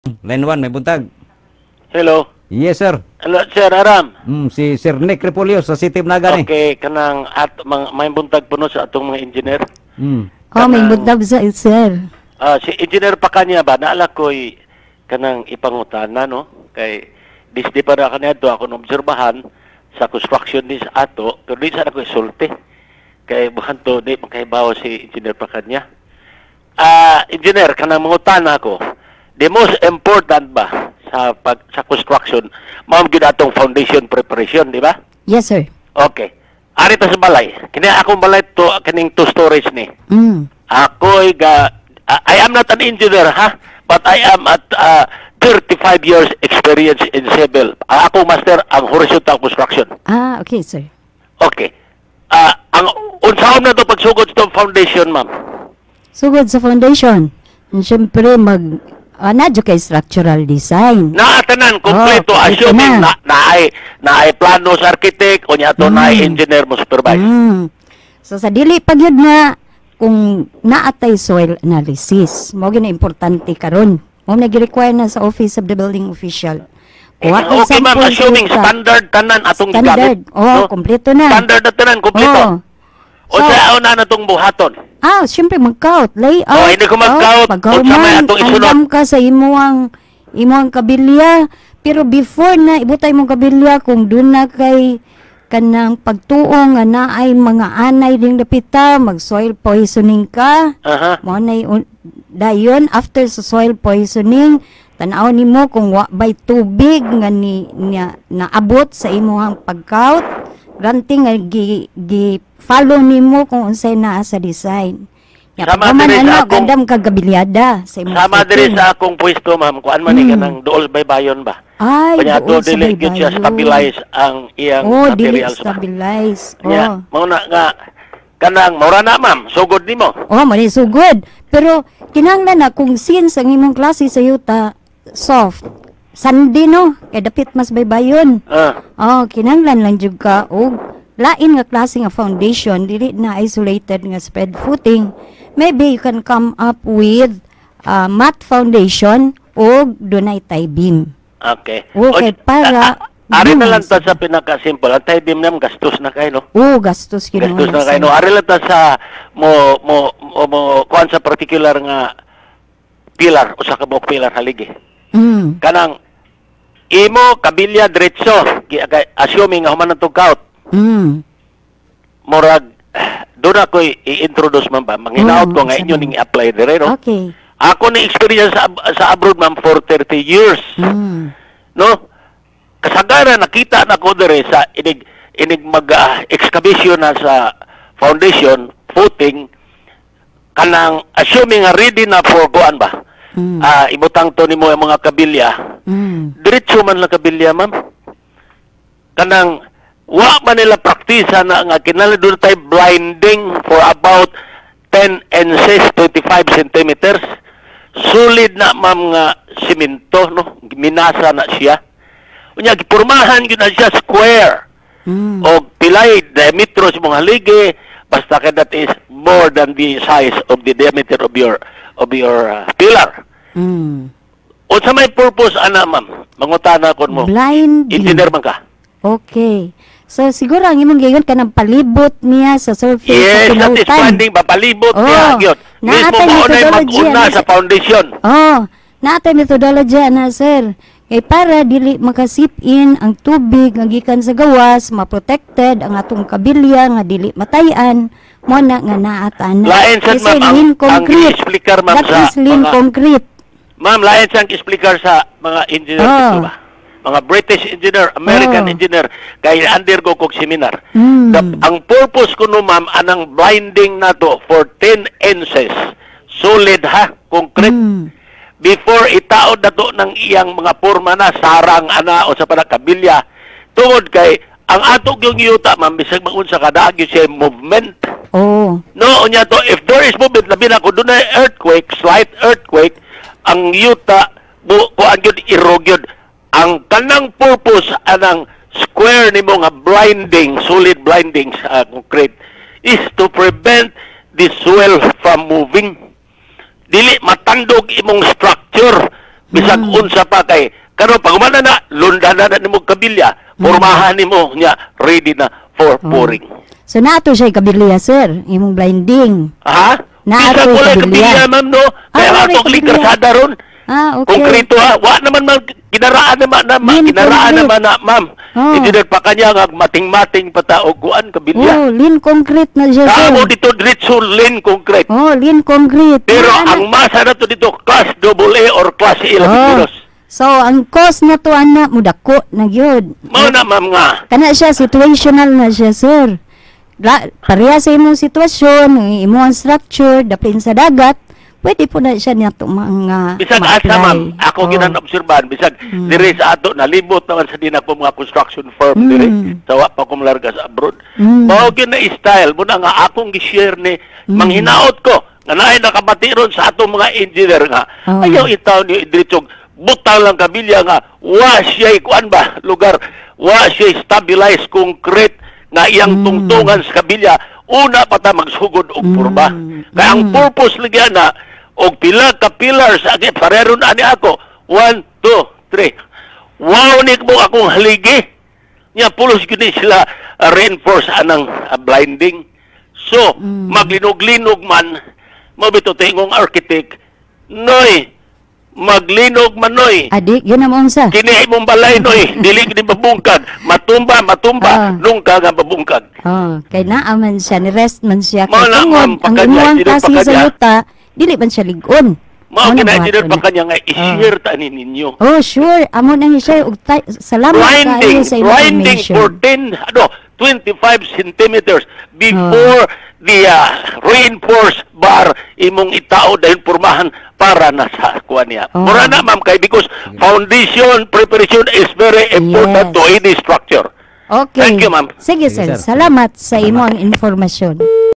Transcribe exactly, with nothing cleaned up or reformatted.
Line one, may buntag. Hello. Yes, sir. Hello, Sir Arram. Mm, si Sir Nick Repolyo sa City Naga ni. Okay, kanang at mga may buntag puno sa atong mga engineer. Mm. Oh, may buntag sa sir. Ah, si engineer pa kanya ba naala ko'y kanang ipangutana no kay disdi pa na kanya to ako obserbahan sa construction dis ato pero di sa ako isulti kay buhan to di makahibaw si engineer pa kanya. Ah, engineer kanang mangutana ko. The most important ba sa pag sa construction mao gyud atong foundation preparation, di ba? Yes, sir. Okay. Ari ta sa balay. Kini akong balay to kining two storage ni. Mm. Ako'y ga I am not an engineer, ha? But I am at uh, thirty-five years experience in civil. Uh, ako master ang horizontal construction. Ah, okay, sir. Okay. Uh, ang unsaon na to pagsugod sa foundation, ma'am? Sugod sa foundation. Siyempre, mag... Uh, nadyo kay structural design. Naatanan, kompleto, Oh, assuming na. na, naay, naay plano sa architect, o niya to Mm. naay engineer mo supervise. Mm. So, sa dili pag yun na, kung naatay soil analysis, mo gina importante karon. Mo nag-require na sa Office of the Building Official. Eh, okay, ma'am, assuming standard tanan atong standard. gigamit. Oh, kompleto na. Standard na tanan, kompleto. Oh. O So, sa una na itong buhaton. Ah, siyempre mag-count, layout. Oh, hindi ko mag-count. Pag-count Kung sa may man, atong isunod. andam ka sa imuang imuang kabilya. Pero before na ibutay mong kabilya, kung doon na kay kanang pagtuong nga naay mga anay ding dapita, mag-soil poisoning ka. Aha. Mo na dayon after sa soil poisoning, tanaw nimo kung wa bay tubig nga ni niya naabot sa imuhang pag-count. Granting nga gi, gi follow nimo kung unsay naa sa design. Ya Sama man diri sa ano akong- kadam kagabilyada sa imong Sama diri setting. sa akong pwesto, ma'am, kuan man ni Hmm. kanang duol baybayon ba? Ay, Kanya doon to sa dili gyud siya baybayon. stabilize ang iyang Oh, dili materials ba? stabilize. Nya, Oh. mao na nga kanang maura na, ma'am, sugod nimo. Oh, mali sugod. Pero kinahanglan na kung since ang imong klase sa yuta soft, sandi no, kay dapit mas baybayon. Ah, Oh, kinahanglan lang jud ka og lain nga klase nga foundation, dili na isolated nga spread footing. Maybe you can come up with uh, matte foundation o dunay tie beam. okay. Okay, O, para- a- a- Ari na lang Yes. ta sa pinaka-simple. Ang tayo dim nam gastos na kayo, no? Oh, gastos kinuha. Gastos na kayo, no? Ari lang ta sa mo mo mo, mo kuan sa particular nga pilar o sa kabok pilar haligi. Mm. Kanang imo kabilya diretso, gi- kay- assuming nga human tong count. Mm. Murag doon ako i-introduce, ma'am, ba? Manghinaot Oh, ko nga sige. inyo ning i-apply dire, no? Okay. Ako ni experience sa, sa abroad, ma'am, for thirty years. Mm. No? Kasagaran, nakita na ko dire sa inig, inig mag-excavation na sa foundation, footing, kanang assuming nga ready na for kuan ba? Mm. Ah, ibutang to nimo ang mga kabilya. Mm. Diretso man lang kabilya, ma'am. Kanang wa man nila praktisa na nga kinala doon tayo blinding for about ten inches, twenty-five centimeters. Solid na, ma'am, nga simento, no? Minasa na siya. Unya gipurmahan gyud na siya square. Mm. O pilay diametro sa mga haligi basta ka that is more than the size of the diameter of your of your uh, pillar. Mm. O sa may purpose ana, ma'am, mangutana kon mo. Blind. Engineer man ka. Okay. So siguro ang imong gayon kanang palibot niya sa surface Yes, sa that is pinautan. finding papalibot Oh, niya gyud. Mismo naatay mo na methodology mag-una ana sa sa- foundation. Oh, naatay methodology na sir. Kay para dili makasip in ang tubig nga gikan sa gawas, ma-protected ang atong kabilya nga dili matayan, mo na nga naatan na. Lain sad, Kasi ma'am, ang- lean ang concrete. gi-explicar, ma'am, That sa is lean mga- concrete. Ma'am, lain siyang explicar sa mga engineer Oh. dito ba? Mga British engineer, American Oh. engineer, kay undergo kog seminar. Mm. The- ang purpose ko no, ma'am, anang blinding na to for ten inches. Solid, ha? Concrete. Mm. Before itaod na to ng iyang mga porma na, sarang ana o sa panakabilya, tungod kay, ang ato yung yuta, ma'am, bisag maunsa kada agyo siya movement. Oh. No, unya to, if there is movement, labi na kung doon na earthquake, slight earthquake, ang yuta, bu, kuan yun, irog yun. Ang kanang purpose, anang square ni mo nga blinding, solid blinding sa concrete, is to prevent the soil from moving. Dili matandog imong structure Bisag unsa pa kay karon pag umana na lundanan na nimo kabilya, pormahan nimo nya ready na for pouring. So naato siya kabilya, sir, imong blinding. Ha? Naato Bisag wala kabilya. kabilya ma'am no. Kaya Ah, wala atong kabilya. likrasada ron. Ah, okay. Konkreto ha, wa naman man kinaraan naman na ma, Lin kinaraan concrete. naman na ma'am. Oh. Engineer pa kanya nga mating-mating pata og kuan kabilya. Oh, lean concrete na siya, sir. Kamo dito diretso lane concrete. Oh, lean concrete. Pero Naa na- ang masa na to dito class double A or class A lang Oh. kilos. So, ang cost na to, anak, mudako na yun. Mao na ma'am nga. Kana siya, situational na siya, sir. La, pareha sa imong sitwasyon, ang imong structure, dapin sa dagat, pwede po na siya niya mga Bisag asa ma'am, ako oh. ginan-obserbahan, bisag Mm. dire sa ato nalibot naman sa dinag ko mga construction firm Mm. dire, tawa pa ko larga sa abroad. Mm. Mao gyud na style mo na nga akong gi-share ni Mm. manghinaot ko nga naay nakabati ron sa atong mga engineer nga. Oh. Ayaw itaw ni Idritsog butang lang kabilya nga wa siya kuan ba lugar wa siya stabilized concrete nga iyang Mm. tungtungan sa kabilya una pa ta magsugod og purba. Mm. Kaya ang Mm. purpose lagi na og pila ka pillars agi parero na ani ako one, two, three. Wow ni mo akong haligi. Nya pulos gyud ni sila uh, reinforce anang uh, blinding. So Mm. maglinog-linog man mo bito tingong architect noy maglinog man noy. Adik, yun ang unsa. Kini imong balay noy dili gid babungkag matumba matumba Ah. nung ka nga babungkag. Oh, kay naa man siya, ni rest man siya. Mao Kay na, tungod, ma'am, ang pagkanya, imuang dili kasi sa pagkanya. yuta, dili man siya ligon. Mao Mao na kina buhaton engineer na. pa kanya nga i-share ta ni ninyo. Oh, sure. Amo na ni siya. ug tay- Salamat Grinding, kayo sa grinding information. for ten, ano, twenty-five centimeters before the uh, reinforced bar imong itao dahil purmahan para na sa kuha niya. Oh. Mura na ma'am kay because foundation preparation is very important Yes. to any structure. Okay. Thank you, ma'am. Sige, Sige, sir. sir. Salamat sa imong informasyon.